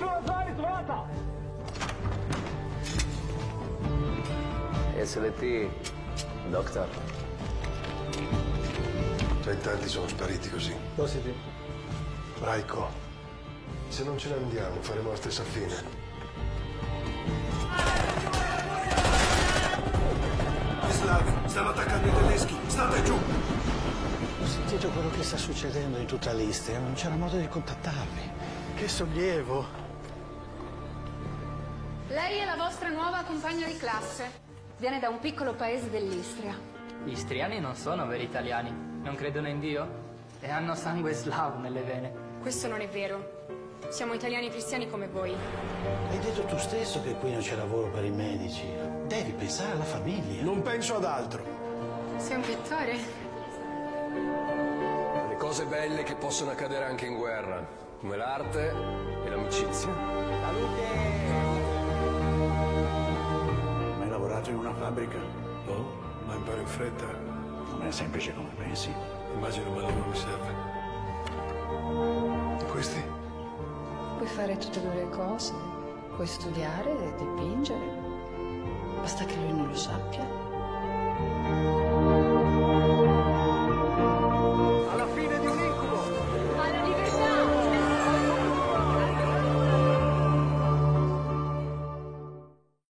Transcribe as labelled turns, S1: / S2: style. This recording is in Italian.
S1: SLT, Doctor.
S2: Già in tanti sono spariti così.
S3: Positivo.
S2: Raiko, se non ce ne andiamo faremo la stessa fine.
S4: Slavi, stanno attaccando i tedeschi, state giù!
S5: Ho sentito quello che sta succedendo in tutta l'Istria, non c'era modo di contattarvi. Che sollievo!
S6: Lei è la vostra nuova compagna di classe. Viene da un piccolo paese dell'Istria.
S7: Gli istriani non sono veri italiani, non credono in Dio e hanno sangue slavo nelle vene.
S6: Questo non è vero. Siamo italiani cristiani come voi.
S5: Hai detto tu stesso che qui non c'è lavoro per i medici. Devi pensare alla famiglia.
S4: Non penso ad altro.
S6: Sei un pittore?
S1: Le cose belle che possono accadere anche in guerra, come l'arte e l'amicizia.
S5: Mai lavorato in una fabbrica?
S2: No? Ma imparo in fretta.
S5: Non è semplice come pensi.
S2: Immagino ma lavoro mi serve. E questi?
S8: Puoi fare tutte e due le cose. Puoi studiare e dipingere. Basta che lui non lo sappia.